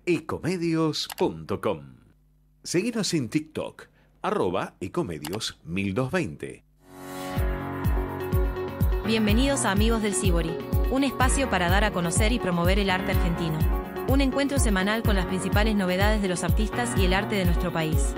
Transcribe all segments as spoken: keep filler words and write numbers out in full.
ecomedios punto com. Seguinos en TikTok, arroba ecomedios mil doscientos veinte. Bienvenidos a Amigos del Sibori, un espacio para dar a conocer y promover el arte argentino. Un encuentro semanal con las principales novedades de los artistas y el arte de nuestro país.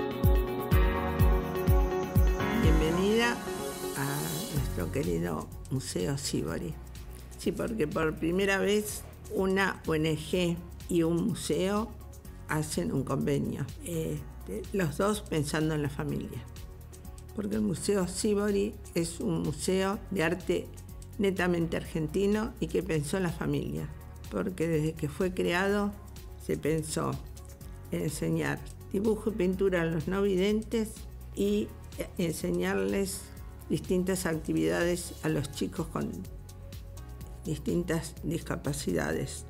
Bienvenida a nuestro querido Museo Sibori. Sí, porque por primera vez una O N G y un museo hacen un convenio. Este, los dos pensando en la familia. Porque el Museo Sibori es un museo de arte netamente argentino y que pensó en la familia. Porque desde que fue creado se pensó en enseñar dibujo y pintura a los no videntes y enseñarles distintas actividades a los chicos con distintas discapacidades.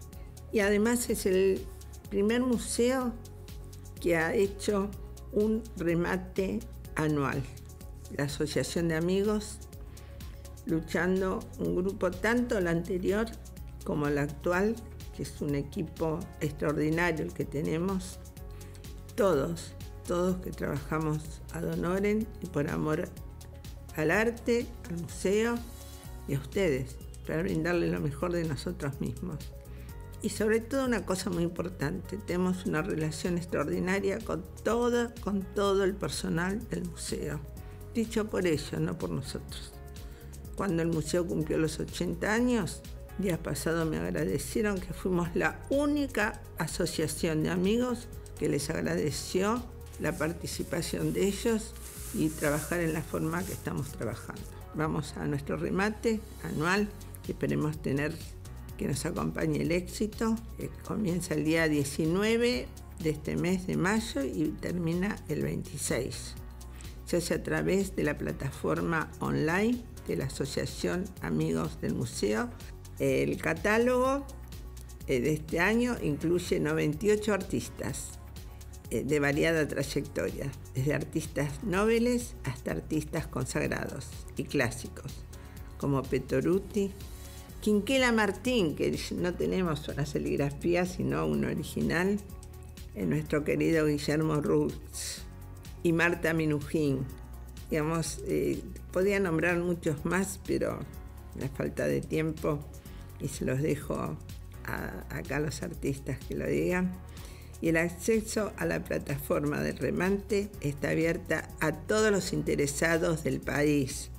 Y además es el primer museo que ha hecho un remate anual. La Asociación de Amigos, luchando un grupo, tanto el anterior como el actual, que es un equipo extraordinario el que tenemos, todos, todos que trabajamos ad honorem y por amor al arte, al museo y a ustedes, para brindarles lo mejor de nosotros mismos. Y sobre todo una cosa muy importante, tenemos una relación extraordinaria con todo, con todo el personal del museo. Dicho por ellos, no por nosotros. Cuando el museo cumplió los ochenta años, días pasados me agradecieron que fuimos la única asociación de amigos que les agradeció la participación de ellos y trabajar en la forma que estamos trabajando. Vamos a nuestro remate anual, que esperemos tener que nos acompañe el éxito. Eh, comienza el día diecinueve de este mes de mayo y termina el veintiséis. Se hace a través de la plataforma online de la Asociación Amigos del Museo. El catálogo eh, de este año incluye noventa y ocho artistas eh, de variada trayectoria, desde artistas noveles hasta artistas consagrados y clásicos, como Petoruti, Quinquela Martín, que no tenemos una serigrafía, sino un original, en nuestro querido Guillermo Ruz, y Marta Minujín. Digamos, eh, podía nombrar muchos más, pero la falta de tiempo, y se los dejo a, acá a los artistas que lo digan. Y el acceso a la plataforma del remate está abierta a todos los interesados del país,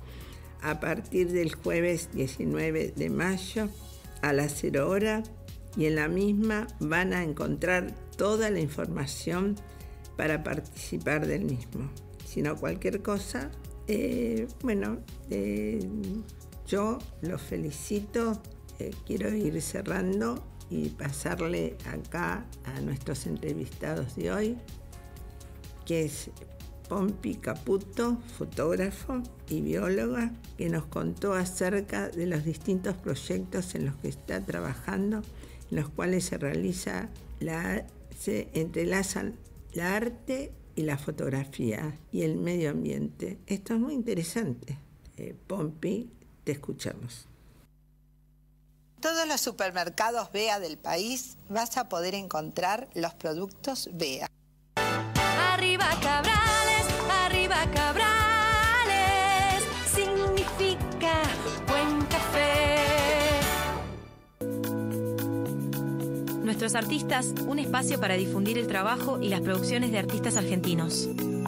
a partir del jueves diecinueve de mayo a las cero hora, y en la misma van a encontrar toda la información para participar del mismo. Si no cualquier cosa, eh, bueno, eh, yo los felicito, eh, quiero ir cerrando y pasarle acá a nuestros entrevistados de hoy, que es Pompi Caputo, fotógrafo y bióloga, que nos contó acerca de los distintos proyectos en los que está trabajando, en los cuales se realiza la, se entrelazan la arte y la fotografía y el medio ambiente. Esto es muy interesante. Eh, Pompi, te escuchamos. En todos los supermercados B E A del país vas a poder encontrar los productos B E A. Arriba Cabrales, arriba Cabrales, significa buen café. Nuestros artistas, un espacio para difundir el trabajo y las producciones de artistas argentinos.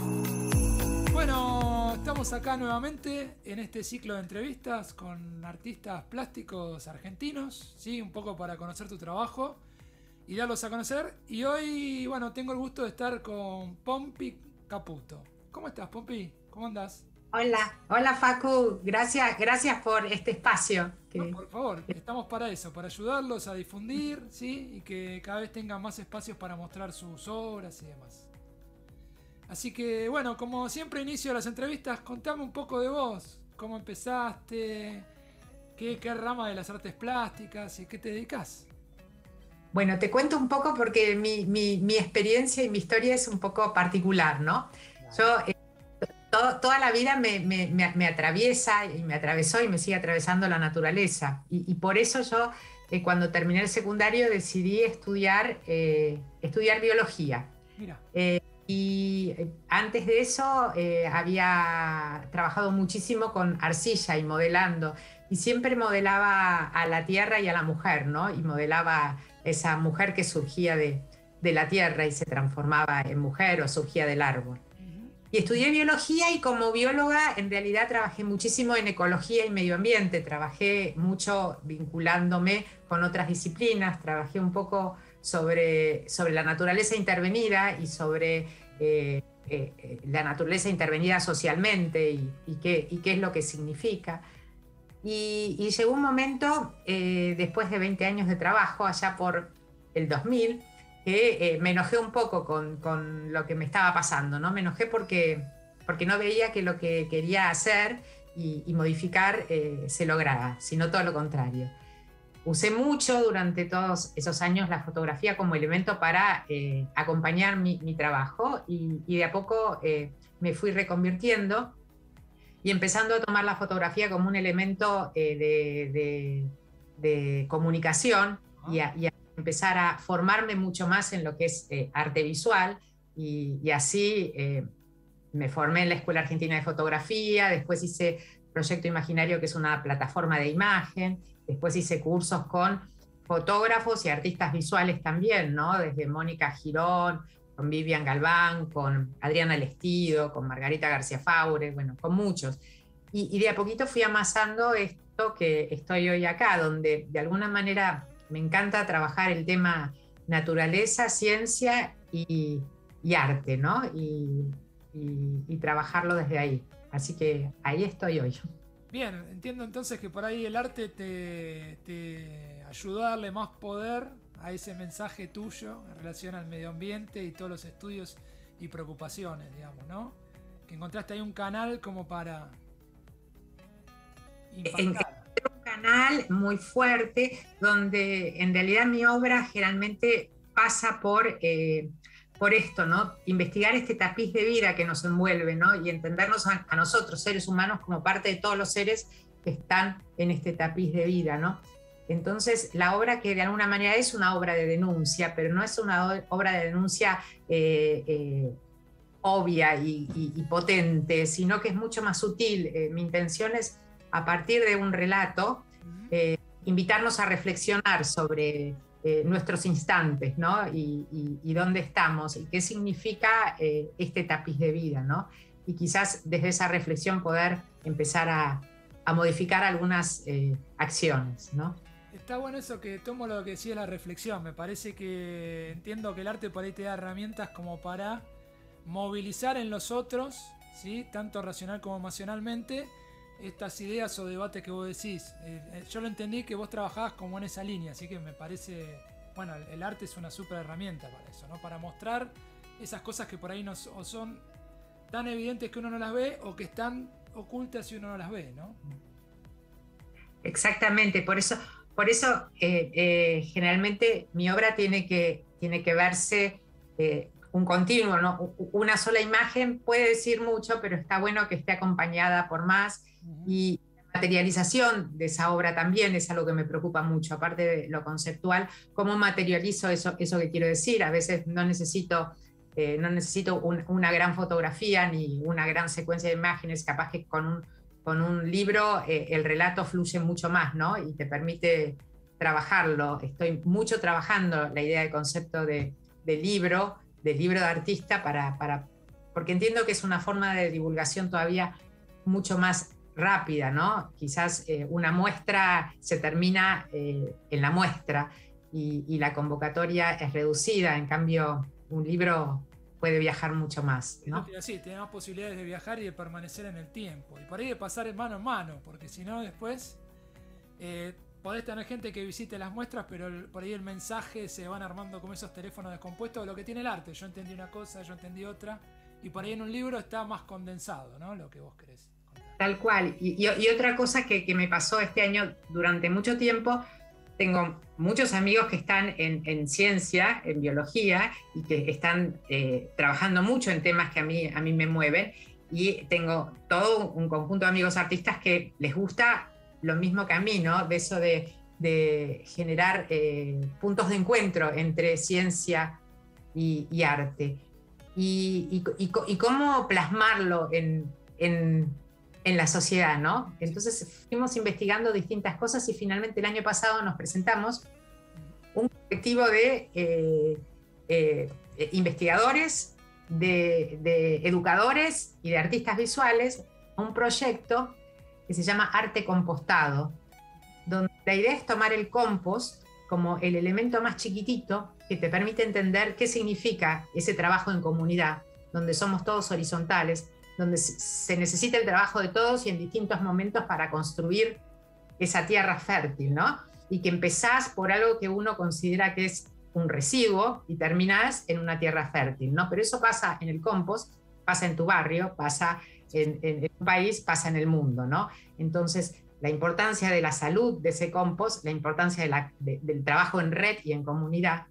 Bueno, estamos acá nuevamente en este ciclo de entrevistas con artistas plásticos argentinos, ¿sí? Un poco para conocer tu trabajo y darlos a conocer. Y hoy, bueno, tengo el gusto de estar con Pompi Caputo. ¿Cómo estás, Pompi? ¿Cómo andás? Hola, hola Facu, gracias, gracias por este espacio. Que... No, por favor, estamos para eso, para ayudarlos a difundir, ¿sí? Y que cada vez tengan más espacios para mostrar sus obras y demás. Así que, bueno, como siempre inicio las entrevistas, contame un poco de vos. ¿Cómo empezaste? ¿Qué, qué rama de las artes plásticas y qué te dedicas? Bueno, te cuento un poco porque mi, mi, mi experiencia y mi historia es un poco particular, ¿no? Yo eh, todo, toda la vida me, me, me, me atraviesa y me atravesó y me sigue atravesando la naturaleza. Y, y por eso yo eh, cuando terminé el secundario decidí estudiar, eh, estudiar biología. Mira. Eh, y antes de eso eh, había trabajado muchísimo con arcilla y modelando, y siempre modelaba a la tierra y a la mujer, ¿no? Y modelaba esa mujer que surgía de, de la tierra y se transformaba en mujer o surgía del árbol. Y estudié biología, y como bióloga en realidad trabajé muchísimo en ecología y medio ambiente, trabajé mucho vinculándome con otras disciplinas, trabajé un poco sobre, sobre la naturaleza intervenida y sobre eh, eh, la naturaleza intervenida socialmente y, y, qué, y qué es lo que significa. Y, y llegó un momento, eh, después de veinte años de trabajo, allá por el dos mil, que eh, me enojé un poco con, con lo que me estaba pasando, ¿no? Me enojé porque, porque no veía que lo que quería hacer y, y modificar eh, se lograba, sino todo lo contrario. Usé mucho durante todos esos años la fotografía como elemento para eh, acompañar mi, mi trabajo, y, y de a poco eh, me fui reconvirtiendo y empezando a tomar la fotografía como un elemento eh, de, de, de comunicación, y a, y a empezar a formarme mucho más en lo que es eh, arte visual, y, y así eh, me formé en la Escuela Argentina de Fotografía, después hice Proyecto Imaginario, que es una plataforma de imagen, después hice cursos con fotógrafos y artistas visuales también, ¿no? Desde Mónica Girón, con Vivian Galván, con Adriana Lestido, con Margarita García Faure, bueno, con muchos. Y, y de a poquito fui amasando esto que estoy hoy acá, donde de alguna manera me encanta trabajar el tema naturaleza, ciencia y, y arte, ¿no? Y, y, y trabajarlo desde ahí. Así que ahí estoy hoy. Bien, entiendo entonces que por ahí el arte te, te ayudó a darle más poder a ese mensaje tuyo en relación al medio ambiente y todos los estudios y preocupaciones, digamos, ¿no? Que encontraste ahí un canal como para impactar. Un canal muy fuerte donde en realidad mi obra generalmente pasa por, eh, por esto, ¿no? Investigar este tapiz de vida que nos envuelve, ¿no? Y entendernos a, a nosotros, seres humanos, como parte de todos los seres que están en este tapiz de vida, ¿no? Entonces, la obra, que de alguna manera es una obra de denuncia, pero no es una obra de denuncia eh, eh, obvia y, y, y potente, sino que es mucho más sutil. Eh, mi intención es, a partir de un relato, eh, invitarnos a reflexionar sobre eh, nuestros instantes, ¿no? Y, y, y dónde estamos, y qué significa eh, este tapiz de vida, ¿no? Y quizás desde esa reflexión poder empezar a, a modificar algunas eh, acciones, ¿no? Está bueno eso, que tomo lo que decía la reflexión. Me parece que entiendo que el arte por ahí te da herramientas como para movilizar en los otros, ¿sí? Tanto racional como emocionalmente, estas ideas o debates que vos decís. Eh, yo lo entendí que vos trabajabas como en esa línea, así que me parece, bueno, el, el arte es una súper herramienta para eso, ¿no? Para mostrar esas cosas que por ahí no o son tan evidentes que uno no las ve, o que están ocultas y uno no las ve, ¿no? Exactamente, por eso... Por eso, eh, eh, generalmente mi obra tiene que, tiene que verse eh, un continuo, ¿no? Una sola imagen puede decir mucho, pero está bueno que esté acompañada por más. Uh-huh. Y la materialización de esa obra también es algo que me preocupa mucho, aparte de lo conceptual, cómo materializo eso, eso que quiero decir. A veces no necesito, eh, no necesito un, una gran fotografía ni una gran secuencia de imágenes, capaz que con un Con un libro eh, el relato fluye mucho más, ¿no? Y te permite trabajarlo. Estoy mucho trabajando la idea de concepto de, de libro, de libro de artista, para, para, porque entiendo que es una forma de divulgación todavía mucho más rápida, ¿no? Quizás eh, una muestra se termina eh, en la muestra y, y la convocatoria es reducida. En cambio, un libro puede viajar mucho más, ¿no? Sí, tiene más posibilidades de viajar y de permanecer en el tiempo. Y por ahí de pasar de mano en mano, porque si no después eh, podés tener gente que visite las muestras, pero el, por ahí el mensaje se van armando como esos teléfonos descompuestos de lo que tiene el arte. Yo entendí una cosa, yo entendí otra, y por ahí en un libro está más condensado, ¿no? Lo que vos querés contar. Tal cual. Y, y, y otra cosa que, que me pasó este año durante mucho tiempo, tengo muchos amigos que están en, en ciencia, en biología, y que están eh, trabajando mucho en temas que a mí, a mí me mueven, y tengo todo un conjunto de amigos artistas que les gusta lo mismo que a mí, ¿no? De eso de, de generar eh, puntos de encuentro entre ciencia y, y arte. Y, y, y, y cómo plasmarlo en, en, en la sociedad, ¿no? Entonces fuimos investigando distintas cosas y finalmente el año pasado nos presentamos un colectivo de eh, eh, investigadores, de, de educadores y de artistas visuales a un proyecto que se llama Arte Compostado, donde la idea es tomar el compost como el elemento más chiquitito que te permite entender qué significa ese trabajo en comunidad, donde somos todos horizontales, donde se necesita el trabajo de todos y en distintos momentos para construir esa tierra fértil, ¿no? Y que empezás por algo que uno considera que es un residuo y terminás en una tierra fértil, ¿no? Pero eso pasa en el compost, pasa en tu barrio, pasa en, en, en un país, pasa en el mundo, ¿no? Entonces, la importancia de la salud de ese compost, la importancia de la, de, del trabajo en red y en comunidad.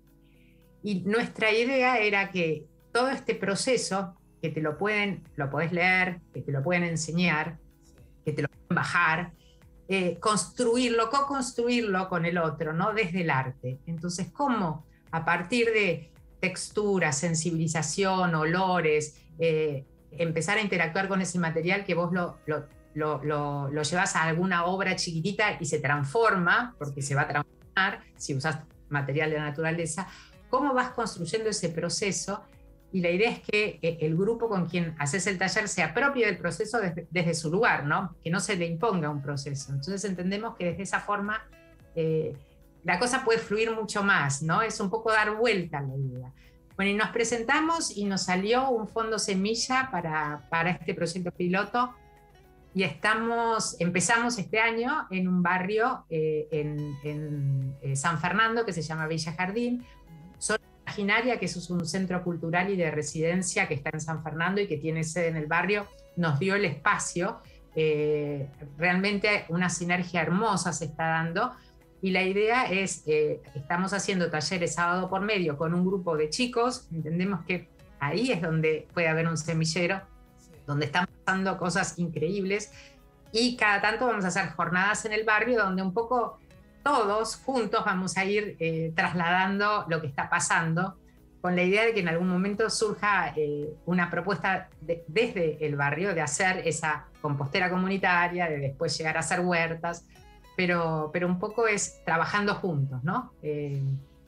Y nuestra idea era que todo este proceso, que te lo pueden, lo podés leer, que te lo pueden enseñar, que te lo pueden bajar, eh, construirlo, co-construirlo con el otro, ¿no? Desde el arte. Entonces, ¿cómo a partir de textura, sensibilización, olores, eh, empezar a interactuar con ese material que vos lo, lo, lo, lo, lo llevas a alguna obra chiquitita y se transforma, porque se va a transformar si usas material de la naturaleza? ¿Cómo vas construyendo ese proceso? Y la idea es que el grupo con quien haces el taller se apropie del proceso desde, desde su lugar, ¿no? Que no se le imponga un proceso. Entonces entendemos que desde esa forma eh, la cosa puede fluir mucho más, ¿no? Es un poco dar vuelta a la idea. Bueno, y nos presentamos y nos salió un fondo semilla para, para este proyecto piloto y estamos, empezamos este año en un barrio eh, en, en eh, San Fernando que se llama Villa Jardín. Imaginaria, que eso es un centro cultural y de residencia que está en San Fernando y que tiene sede en el barrio, nos dio el espacio. Eh, realmente una sinergia hermosa se está dando y la idea es, eh, estamos haciendo talleres sábado por medio con un grupo de chicos, entendemos que ahí es donde puede haber un semillero, donde están pasando cosas increíbles y cada tanto vamos a hacer jornadas en el barrio donde un poco todos juntos vamos a ir eh, trasladando lo que está pasando con la idea de que en algún momento surja eh, una propuesta de, desde el barrio de hacer esa compostera comunitaria, de después llegar a hacer huertas, pero, pero un poco es trabajando juntos, ¿no? Eh,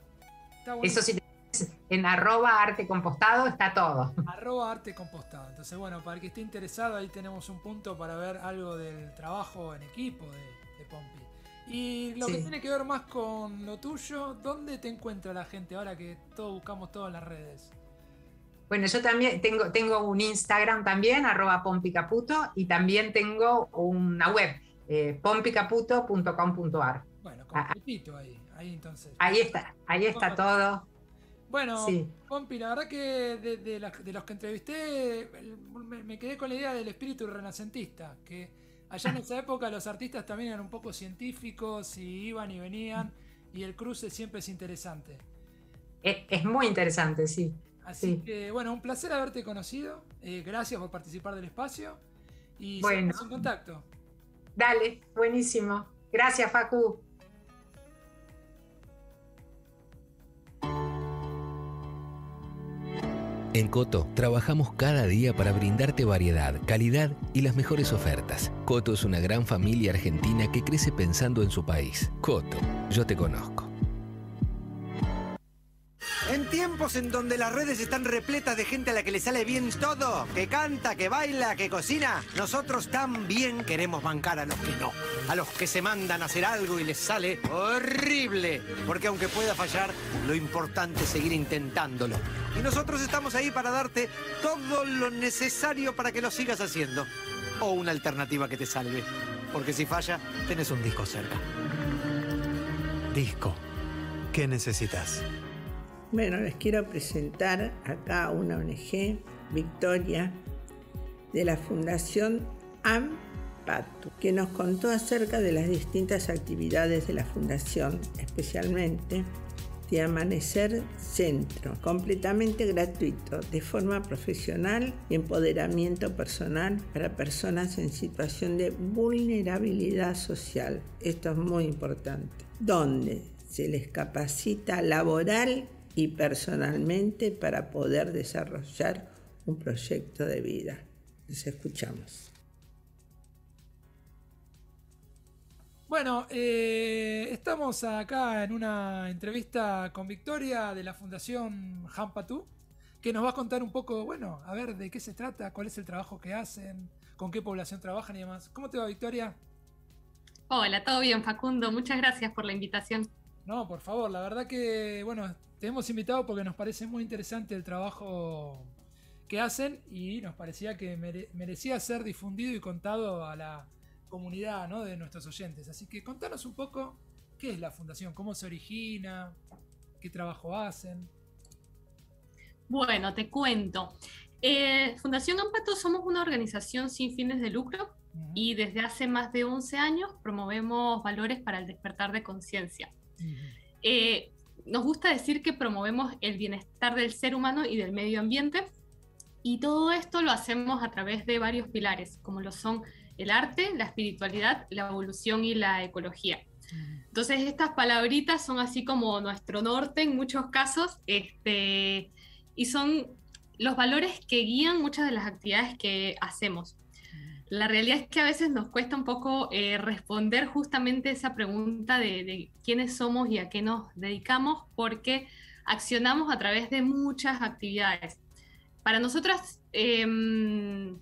eso sí, en arroba arte compostado está todo. Arroba arte compostado. Entonces, bueno, para el que esté interesado, ahí tenemos un punto para ver algo del trabajo en equipo de, de Pompi. Y lo sí. que tiene que ver más con lo tuyo, ¿dónde te encuentra la gente ahora que todos buscamos todo en las redes? Bueno, yo también tengo, tengo un Instagram también, arroba pompicaputo, y también tengo una web, eh, pompicaputo punto com punto ar. Bueno, completito ahí, ahí entonces. Ahí está, ahí está todo. Bueno, sí. Pompi, la verdad que de, de, la, de los que entrevisté, me, me quedé con la idea del espíritu renacentista, que allá en esa época los artistas también eran un poco científicos y iban y venían y el cruce siempre es interesante. Es, es muy interesante, sí. Así sí. que bueno, un placer haberte conocido. Eh, gracias por participar del espacio y bueno. seguimos en contacto. Dale, buenísimo. Gracias, Facu. En Coto trabajamos cada día para brindarte variedad, calidad y las mejores ofertas. Coto es una gran familia argentina que crece pensando en su país. Coto, yo te conozco. En tiempos en donde las redes están repletas de gente a la que le sale bien todo, que canta, que baila, que cocina, nosotros también queremos bancar a los que no. A los que se mandan a hacer algo y les sale horrible. Porque aunque pueda fallar, lo importante es seguir intentándolo. Y nosotros estamos ahí para darte todo lo necesario para que lo sigas haciendo. O una alternativa que te salve. Porque si falla, tenés un disco cerca. Disco. ¿Qué necesitas? Bueno, les quiero presentar acá una O N G, Victoria, de la Fundación Ampatu, que nos contó acerca de las distintas actividades de la Fundación, especialmente de Amanecer Centro, completamente gratuito, de forma profesional y empoderamiento personal para personas en situación de vulnerabilidad social. Esto es muy importante. Donde se les capacita laboral y personalmente para poder desarrollar un proyecto de vida. Les escuchamos. Bueno, eh, estamos acá en una entrevista con Victoria de la Fundación Hampatú, que nos va a contar un poco, bueno, a ver de qué se trata, cuál es el trabajo que hacen, con qué población trabajan y demás. ¿Cómo te va, Victoria? Hola, todo bien, Facundo. Muchas gracias por la invitación. No, por favor, la verdad que, bueno, te hemos invitado porque nos parece muy interesante el trabajo que hacen y nos parecía que mere- merecía ser difundido y contado a la comunidad, ¿no?, de nuestros oyentes. Así que contanos un poco qué es la fundación, cómo se origina, qué trabajo hacen. Bueno, te cuento. Eh, Fundación Hampatú somos una organización sin fines de lucro uh-huh. y desde hace más de once años promovemos valores para el despertar de conciencia. Uh-huh. Eh, nos gusta decir que promovemos el bienestar del ser humano y del medio ambiente, y todo esto lo hacemos a través de varios pilares, como lo son el arte, la espiritualidad, la evolución y la ecología. Entonces estas palabritas son así como nuestro norte en muchos casos, este, y son los valores que guían muchas de las actividades que hacemos. La realidad es que a veces nos cuesta un poco eh, responder justamente esa pregunta de, de quiénes somos y a qué nos dedicamos, porque accionamos a través de muchas actividades. Para nosotras, eh,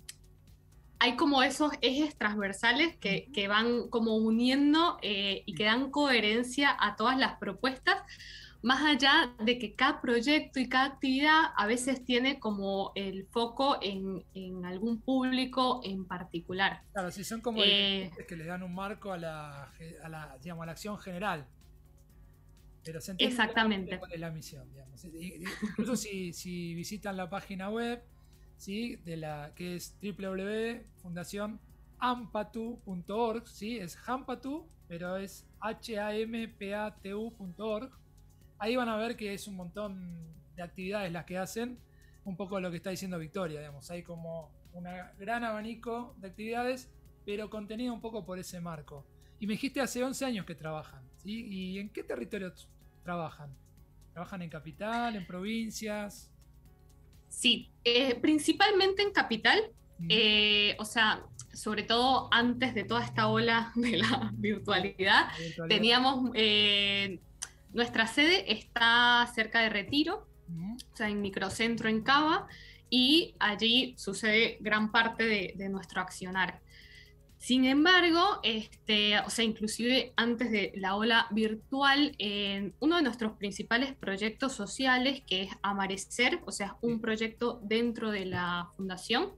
hay como esos ejes transversales que, que van como uniendo eh, y que dan coherencia a todas las propuestas, más allá de que cada proyecto y cada actividad a veces tiene como el foco en, en algún público en particular. Claro, sí, son como eh, que le dan un marco a la, a la, digamos, a la acción general. Pero se entiende exactamente cuál es la misión, digamos. Incluso si, si visitan la página web, ¿sí?, de la, que es doble u doble u doble u punto fundación hampatú punto org, ¿sí? Es Hampatú, pero es H A M P A T U punto org. Ahí van a ver que es un montón de actividades las que hacen, un poco lo que está diciendo Victoria, digamos. Hay como un gran abanico de actividades, pero contenido un poco por ese marco. Y me dijiste hace once años que trabajan, ¿sí? ¿Y en qué territorio trabajan? ¿Trabajan en capital, en provincias? Sí, eh, principalmente en capital, mm. eh, o sea, sobre todo antes de toda esta ola de la virtualidad, la virtualidad. teníamos, eh, nuestra sede está cerca de Retiro, mm. o sea, en Microcentro en Cava, y allí sucede gran parte de, de nuestro accionar. Sin embargo, este, o sea, inclusive antes de la ola virtual, eh, uno de nuestros principales proyectos sociales, que es Amanecer, o sea, un proyecto dentro de la fundación,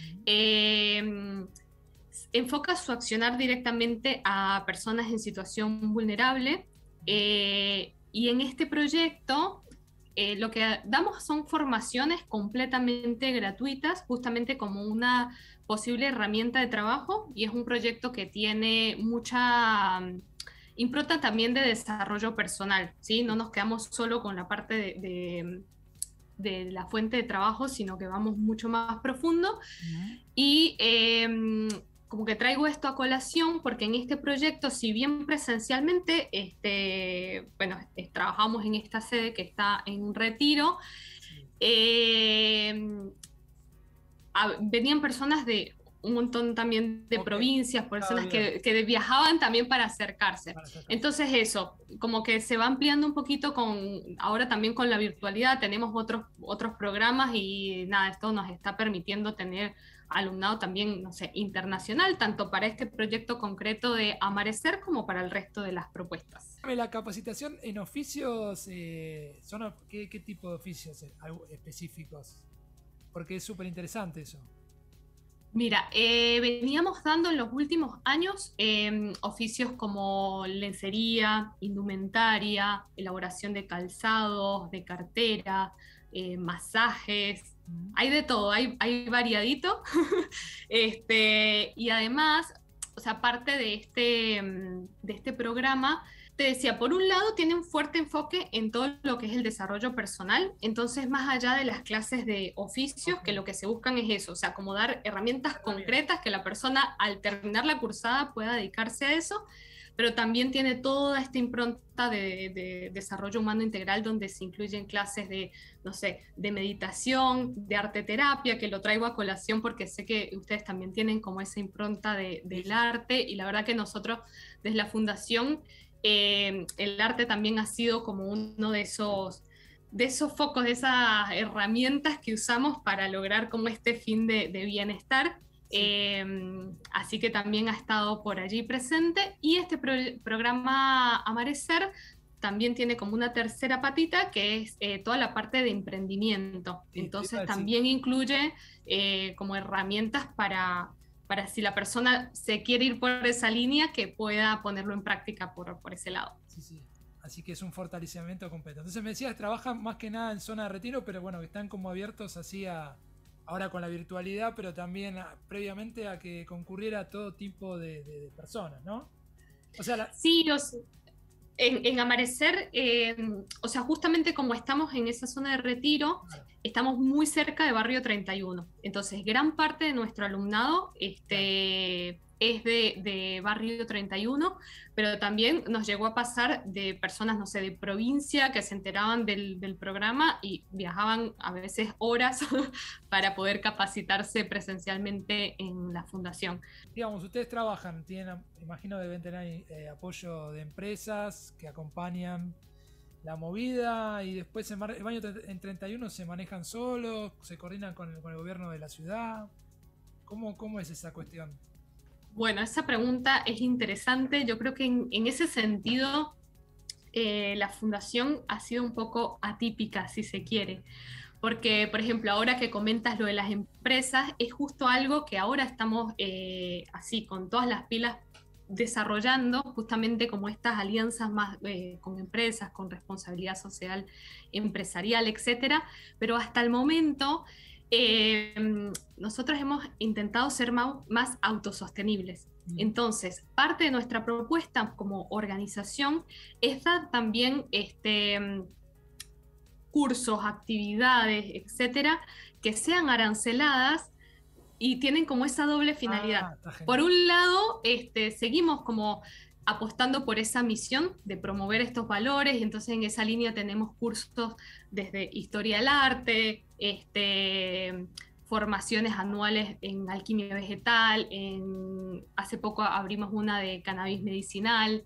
eh, enfoca su accionar directamente a personas en situación vulnerable, eh, y en este proyecto eh, lo que damos son formaciones completamente gratuitas, justamente como una posible herramienta de trabajo, y es un proyecto que tiene mucha um, impronta también de desarrollo personal, ¿sí? No nos quedamos solo con la parte de, de, de la fuente de trabajo, sino que vamos mucho más profundo. Uh-huh. Y eh, como que traigo esto a colación porque en este proyecto, si bien presencialmente, este, bueno, es, trabajamos en esta sede que está en Retiro, eh, venían personas de un montón también de okay. provincias, personas que, que viajaban también para acercarse. para acercarse. Entonces eso, como que se va ampliando un poquito con, ahora también con la virtualidad, tenemos otros, otros programas y nada, esto nos está permitiendo tener alumnado también, no sé, internacional, tanto para este proyecto concreto de Amanecer como para el resto de las propuestas. La capacitación en oficios, eh, son, ¿qué, ¿qué tipo de oficios específicos? Porque es súper interesante eso. Mira, eh, veníamos dando en los últimos años eh, oficios como lencería, indumentaria, elaboración de calzados, de cartera, eh, masajes, mm. hay de todo, hay, hay variadito. este, y además, o sea, parte de este, de este programa, te decía, por un lado tiene un fuerte enfoque en todo lo que es el desarrollo personal, entonces más allá de las clases de oficios, que lo que se buscan es eso, o sea, como dar herramientas concretas que la persona al terminar la cursada pueda dedicarse a eso, pero también tiene toda esta impronta de, de desarrollo humano integral donde se incluyen clases de, no sé, de meditación, de arte terapia, que lo traigo a colación porque sé que ustedes también tienen como esa impronta de, del arte, y la verdad que nosotros desde la fundación eh, el arte también ha sido como uno de esos, de esos focos, de esas herramientas que usamos para lograr como este fin de, de bienestar. Sí. Eh, así que también ha estado por allí presente, y este pro programa Amarecer también tiene como una tercera patita que es eh, toda la parte de emprendimiento. Sí, entonces sí, también sí. incluye eh, como herramientas para, para si la persona se quiere ir por esa línea, que pueda ponerlo en práctica por, por ese lado. Sí, sí. Así que es un fortalecimiento completo. Entonces me decías, trabajan más que nada en zona de retiro, pero bueno, que están como abiertos así a... ahora con la virtualidad, pero también a, previamente a que concurriera todo tipo de, de, de personas, ¿no? O sea, la... Sí, los, en, en Amarecer, eh, o sea, justamente como estamos en esa zona de retiro, claro. estamos muy cerca de Barrio treinta y uno. Entonces, gran parte de nuestro alumnado este, claro. es de, de Barrio treinta y uno, pero también nos llegó a pasar de personas, no sé, de provincia que se enteraban del, del programa y viajaban a veces horas para poder capacitarse presencialmente en la fundación. Digamos, ustedes trabajan, tienen, imagino deben tener eh, apoyo de empresas que acompañan la movida, y después en, el baño en treinta y uno se manejan solos, se coordinan con el, con el gobierno de la ciudad. ¿Cómo, cómo es esa cuestión? Bueno, esa pregunta es interesante. Yo creo que en, en ese sentido eh, la fundación ha sido un poco atípica, si se quiere. Porque, por ejemplo, ahora que comentas lo de las empresas, es justo algo que ahora estamos eh, así, con todas las pilas desarrollando, justamente como estas alianzas más eh, con empresas, con responsabilidad social, empresarial, etcétera. Pero hasta el momento... Eh, nosotros hemos intentado ser más, más autosostenibles. Entonces, parte de nuestra propuesta como organización es dar también este, cursos, actividades, etcétera, que sean aranceladas y tienen como esa doble finalidad. Ah, por un lado, este, seguimos como apostando por esa misión de promover estos valores, y entonces en esa línea tenemos cursos desde historia del arte, este, formaciones anuales en alquimia vegetal, en, hace poco abrimos una de cannabis medicinal,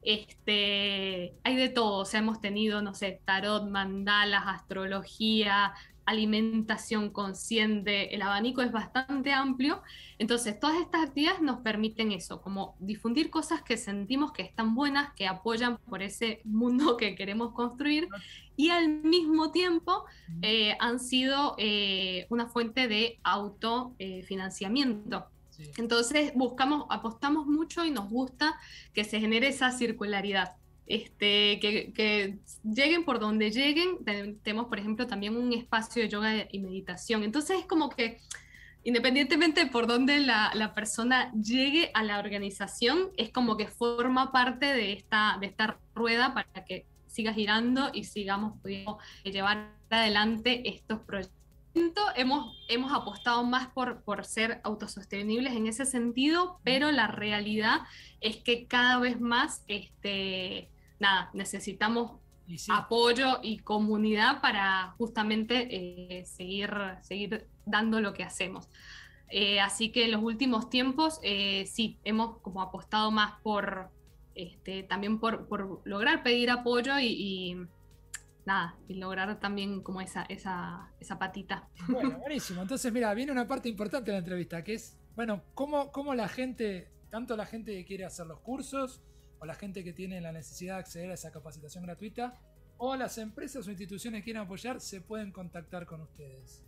este, hay de todo, o sea, hemos tenido, no sé, tarot, mandalas, astrología, alimentación consciente, el abanico es bastante amplio. Entonces todas estas actividades nos permiten eso, como difundir cosas que sentimos que están buenas, que apoyan por ese mundo que queremos construir, y al mismo tiempo eh, han sido eh, una fuente de autofinanciamiento. Eh, sí. Entonces buscamos, apostamos mucho y nos gusta que se genere esa circularidad. Este, que, que lleguen por donde lleguen. Tenemos, por ejemplo, también un espacio de yoga y meditación. Entonces es como que, independientemente de por dónde la, la persona llegue a la organización, es como que forma parte de esta, de esta rueda para que siga girando y sigamos pudiendo llevar adelante estos proyectos. Hemos, hemos apostado más por, por ser autosostenibles en ese sentido, pero la realidad es que cada vez más este, nada, necesitamos y sí. apoyo y comunidad para justamente eh, seguir, seguir dando lo que hacemos. Eh, así que en los últimos tiempos eh, sí, hemos como apostado más por este, también por, por lograr pedir apoyo y, y nada, y lograr también como esa, esa, esa patita. Bueno, buenísimo. Entonces, mira, viene una parte importante de la entrevista, que es, bueno, cómo, cómo la gente, tanto la gente que quiere hacer los cursos, o la gente que tiene la necesidad de acceder a esa capacitación gratuita, o las empresas o instituciones que quieran apoyar, se pueden contactar con ustedes.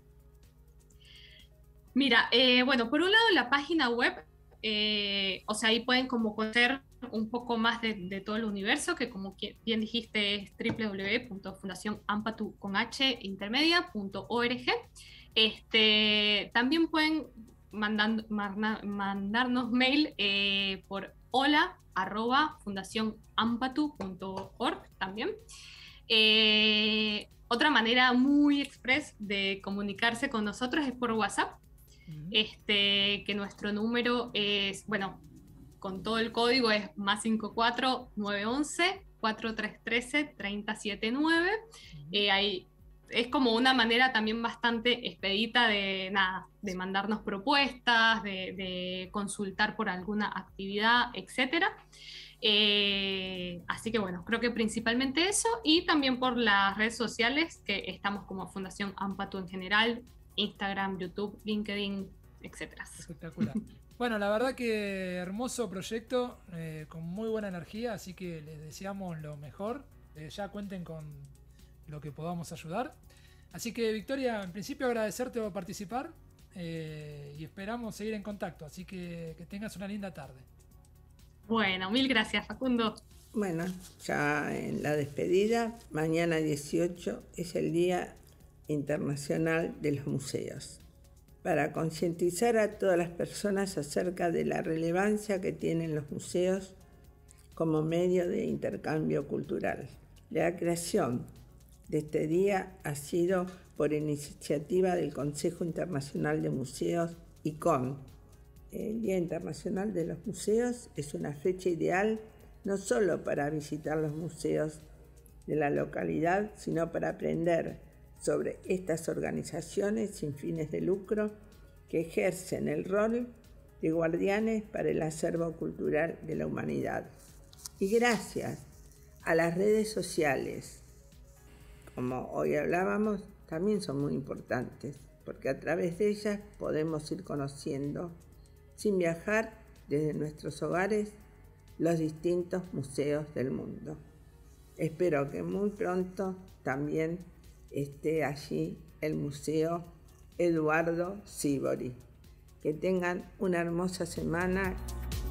Mira, eh, bueno, por un lado la página web, eh, o sea, ahí pueden como conocer un poco más de, de todo el universo, que como bien dijiste es doble u doble u doble u punto fundación ampatu con h intermedia punto org. Este, también pueden mandando, marna, mandarnos mail eh, por hola arroba fundación ampatu punto org también. Eh, otra manera muy express de comunicarse con nosotros es por WhatsApp, uh-huh. este, que nuestro número es, bueno, con todo el código es más cinco cuatro nueve once cuatro tres trece treinta setenta y nueve. Uh-huh. Eh, ahí es como una manera también bastante expedita de, nada, de mandarnos propuestas, de, de consultar por alguna actividad, etcétera. Eh, así que bueno, creo que principalmente eso, y también por las redes sociales, que estamos como Fundación Ampatu en general, Instagram, YouTube, LinkedIn, etcétera. Espectacular. Bueno, la verdad que hermoso proyecto, eh, con muy buena energía, así que les deseamos lo mejor. Eh, ya cuenten con lo que podamos ayudar. Así que, Victoria, en principio agradecerte por participar eh, y esperamos seguir en contacto. Así que que tengas una linda tarde. Bueno, mil gracias, Facundo. Bueno, ya en la despedida, mañana dieciocho es el Día Internacional de los Museos, para concientizar a todas las personas acerca de la relevancia que tienen los museos como medio de intercambio cultural. La creación de este día ha sido por iniciativa del Consejo Internacional de Museos, I C O M. El Día Internacional de los Museos es una fecha ideal no solo para visitar los museos de la localidad, sino para aprender sobre estas organizaciones sin fines de lucro que ejercen el rol de guardianes para el acervo cultural de la humanidad. Y gracias a las redes sociales, como hoy hablábamos, también son muy importantes, porque a través de ellas podemos ir conociendo, sin viajar, desde nuestros hogares, los distintos museos del mundo. Espero que muy pronto también esté allí el Museo Eduardo Sívori. Que tengan una hermosa semana